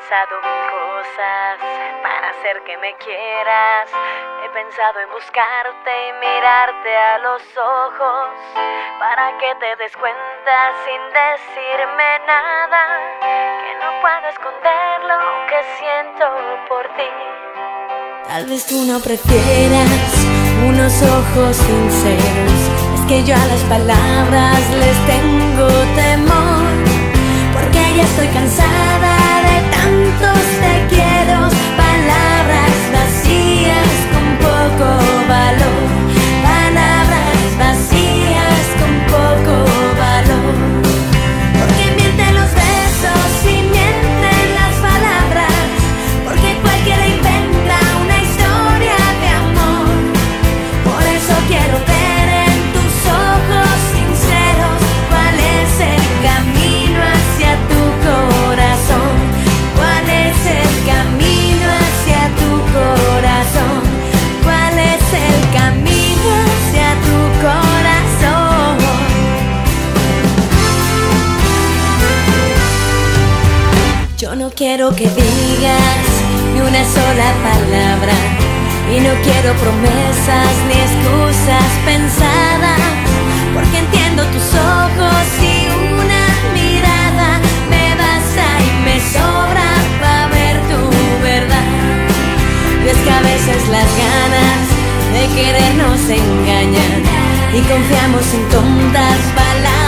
pensado mil cosas para hacer que me quieras. He pensado en buscarte y mirarte a los ojos para que te des cuenta sin decirme nada, que no puedo esconder lo que siento por ti. Tal vez tú no prefieras unos ojos sinceros. Es que yo a las palabras les tengo temor, porque ya estoy cansada de tantos te quiero, palabras vacías con poco valor, palabras vacías con poco valor. Porque mienten los besos y mienten las palabras, porque cualquiera inventa una historia de amor. Por eso quiero ver en tus ojos sinceros cuál es el camino hacia tu corazón, cuál es el camino hacia tu corazón, cuál es el camino hacia tu corazón. Yo no quiero que digas ni una sola palabra, y no quiero promesas ni excusas pensadas, porque entiendo tus ojos y una mirada me basta y me sobra para ver tu verdad. Y es que a veces las ganas de querernos engañan y confiamos en tontas palabras.